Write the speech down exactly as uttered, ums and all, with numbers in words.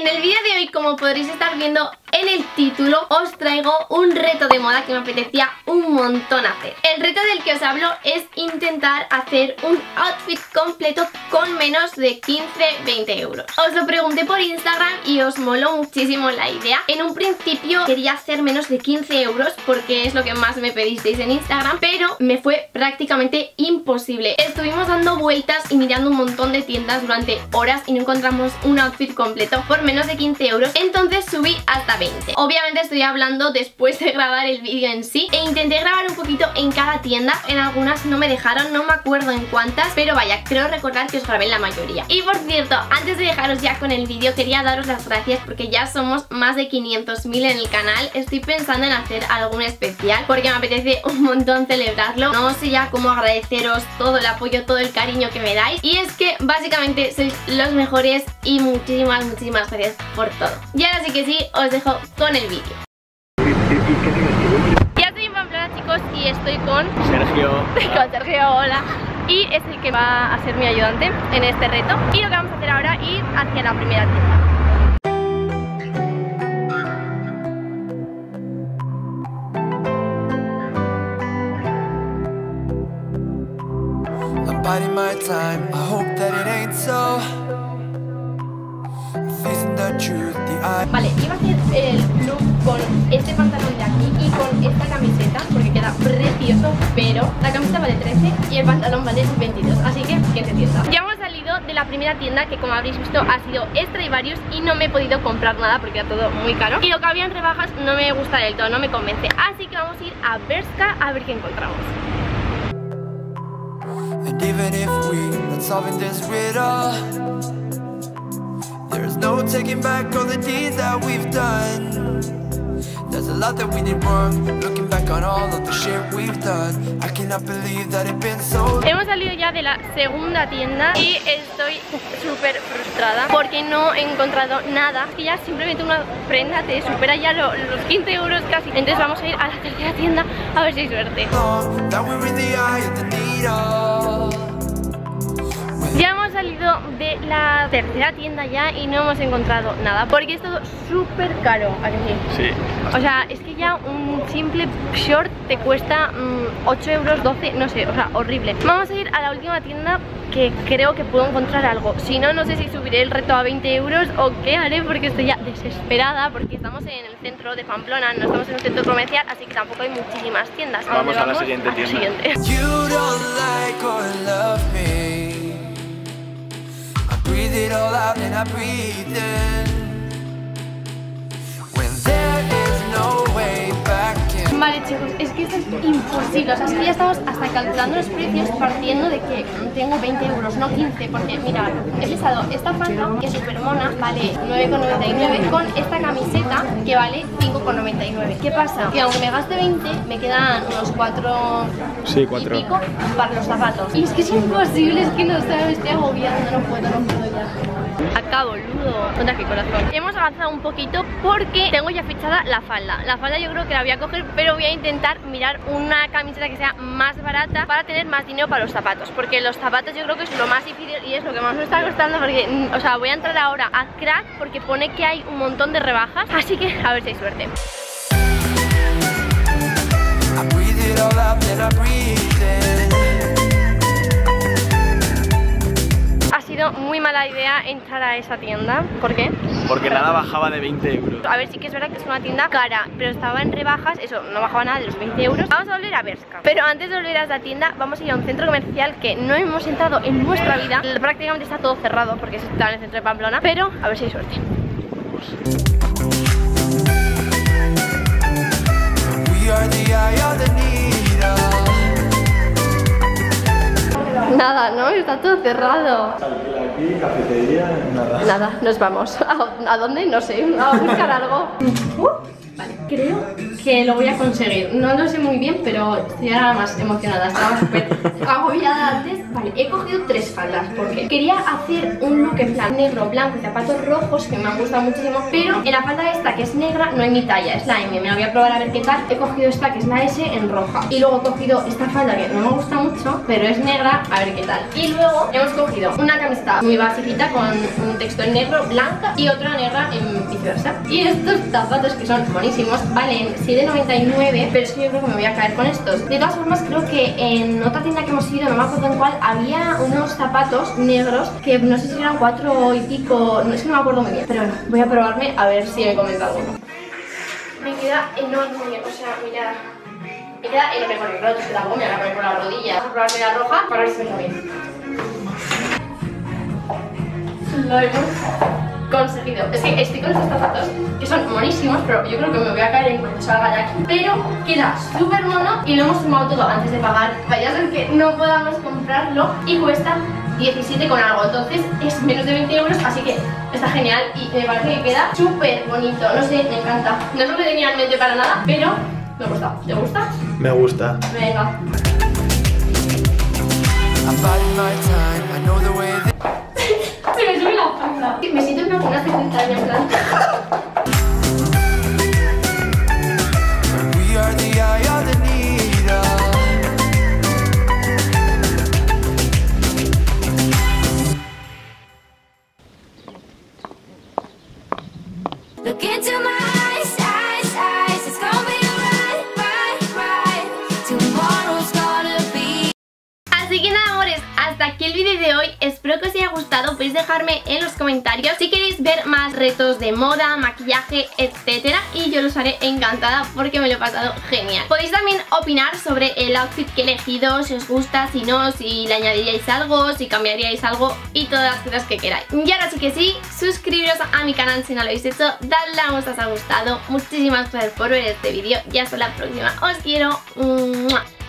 En el vídeo de hoy, como podréis estar viendo en el título, os traigo un reto de moda que me apetecía un montón hacer. El reto del que os hablo es intentar hacer un outfit completo con menos de quince a veinte euros. Os lo pregunté por Instagram y os moló muchísimo la idea. En un principio quería hacer menos de quince euros porque es lo que más me pedisteis en Instagram, pero me fue prácticamente imposible. Estuvimos dando vueltas y mirando un montón de tiendas durante horas y no encontramos un outfit completo por menos de quince euros, entonces subí hasta veinte. Obviamente estoy hablando después de grabar el vídeo en sí, e intenté grabar un poquito en cada tienda. En algunas no me dejaron, no me acuerdo en cuántas, pero vaya, creo recordar que os grabé en la mayoría. Y por cierto, antes de dejaros ya con el vídeo, quería daros las gracias porque ya somos más de quinientos mil en el canal. Estoy pensando en hacer algún especial porque me apetece un montón celebrarlo. No sé ya cómo agradeceros todo el apoyo, todo el cariño que me dais, y es que básicamente sois los mejores y muchísimas, muchísimas gracias por todo. Y ahora sí que sí, os dejo con el vídeo. Ya estoy en Pamplona, chicos, y estoy con Sergio. Con Sergio, hola. Y es el que va a ser mi ayudante en este reto. Y lo que vamos a hacer ahora es ir hacia la primera tienda. Biding my time, I hope that it ain't so. Facing the truth, the eye. Vale, iba a hacer el look con este pantalón de aquí y con esta camiseta porque queda precioso, pero la camiseta vale trece y el pantalón vale veintidós, así que que se tienda. Ya hemos salido de la primera tienda, que como habréis visto ha sido Stradivarius, y no me he podido comprar nada porque era todo muy caro y lo que había en rebajas no me gusta del todo, no me convence, así que vamos a ir a Bershka a ver qué encontramos. And even if we're not solving this riddle, there's no taking back all the deeds that we've done. There's a lot that we did wrong, looking back on all of the shit we've done. I cannot believe that it's been so long. Hemos salido ya de la segunda tienda y estoy súper frustrada porque no he encontrado nada. Que ya simplemente una prenda te supera ya lo, los quince euros casi. Entonces vamos a ir a la tercera tienda a ver si hay suerte. That we're in the eye of the needle. Ya hemos salido de la tercera tienda ya y no hemos encontrado nada porque es todo súper caro, ¿a que sí? Sí. O sea, es que ya un simple short te cuesta mmm, ocho euros, doce, no sé, o sea, horrible. Vamos a ir a la última tienda que creo que puedo encontrar algo. Si no, no sé si subiré el reto a veinte euros o qué haré porque estoy ya desesperada porque estamos en el centro de Pamplona, no estamos en un centro comercial, así que tampoco hay muchísimas tiendas. ¿A Vamos dónde a la vamos? siguiente A la tienda. siguiente. You don't like or love me. I breathe it all out and I breathe in. When there is no way back in. Vale, chicos, es que esto es imposible. O sea, es que ya estamos hasta calculando los precios partiendo de que tengo veinte euros, no quince. Porque, mirad, he pensado, esta falda, que es súper mona, vale nueve con noventa y nueve, con esta camiseta, que vale cinco con noventa y nueve. ¿Qué pasa? Que aunque me gaste veinte, me quedan unos cuatro Sí, cuatro. y pico para los zapatos. Y es que es imposible, es que no sé, me estoy agobiando, no puedo, no puedo ya. Acá, boludo. ¿Dónde aquí, corazón? Hemos avanzado un poquito porque tengo ya fichada la falda. La falda yo creo que la voy a coger, pero voy a intentar mirar una camiseta que sea más barata para tener más dinero para los zapatos, porque los zapatos yo creo que es lo más difícil y es lo que más me está costando porque, o sea, voy a entrar ahora a Crack porque pone que hay un montón de rebajas, así que a ver si hay suerte. I breathe it all out and I breathe in. Ha sido muy mala idea entrar a esa tienda. ¿Por qué? Porque nada bajaba de veinte euros. A ver, sí que es verdad que es una tienda cara, pero estaba en rebajas, eso, no bajaba nada de los veinte euros. Vamos a volver a Bershka. Pero antes de volver a esa tienda, vamos a ir a un centro comercial que no hemos entrado en nuestra vida. Prácticamente está todo cerrado porque está en el centro de Pamplona, pero a ver si hay suerte. We are the eye of the needle. Nada, ¿no? Está todo cerrado. Aquí, cafetería, nada. Nada, nos vamos. ¿A, a dónde? No sé, a buscar algo. Uh. Vale, creo que lo voy a conseguir. No lo sé muy bien, pero estoy ahora más emocionada. Estaba súper agobiada antes. Vale, he cogido tres faldas porque quería hacer un look en plan negro, blanco y zapatos rojos que me han gustado muchísimo. Pero en la falda esta que es negra no hay mi talla, es la M. Me la voy a probar a ver qué tal. He cogido esta que es la S en roja. Y luego he cogido esta falda que no me gusta mucho, pero es negra, a ver qué tal. Y luego hemos cogido una camiseta muy basiquita con un texto en negro, blanca, y otra negra en viceversa. Y estos zapatos que son buenísimos valen siete noventa y nueve, pero es que yo creo que me voy a caer con estos. De todas formas, creo que en otra tienda que hemos ido, no me acuerdo en cuál, había unos zapatos negros que no sé si eran cuatro y pico, no es que no me acuerdo muy bien, pero bueno, voy a probarme a ver si me comenta alguno. Me queda enorme, o sea, mirad, me queda enorme con el roto, que tampoco me voy a poner con la rodilla. Voy a probarme la roja para ver si me queda bien. Lo hemos conseguido. Es que estoy con estos zapatos que son monísimos, pero yo creo que me voy a caer en cuanto salga de aquí. Pero queda súper mono y lo hemos sumado todo antes de pagar. Vaya a ser que no podamos comprarlo y cuesta diecisiete con algo, entonces es menos de veinte euros, así que está genial y me parece que queda súper bonito. No sé, me encanta. No es lo que tenía en mente para nada, pero me gusta. ¿Te gusta? Me gusta. Venga. Se me sube la panza. Me siento en una secretaria en plan. We are the eye of the needle. Look into my eyes, eyes, eyes. It's gonna be right, right, right. Tomorrow's gonna be. Así que nada, amores, hasta aquí el vídeo de hoy. Espero que os haya gustado. Podéis dejarme en los comentarios si queréis ver más retos de moda, maquillaje, etcétera, y yo los haré encantada porque me lo he pasado genial. Podéis también opinar sobre el outfit que he elegido, si os gusta, si no, si le añadiríais algo, si cambiaríais algo y todas las cosas que queráis. Y ahora sí que sí, suscribiros a mi canal si no lo habéis hecho, dadle a me gusta si os ha gustado. Muchísimas gracias por ver este vídeo y hasta la próxima. Os quiero. ¡Mua!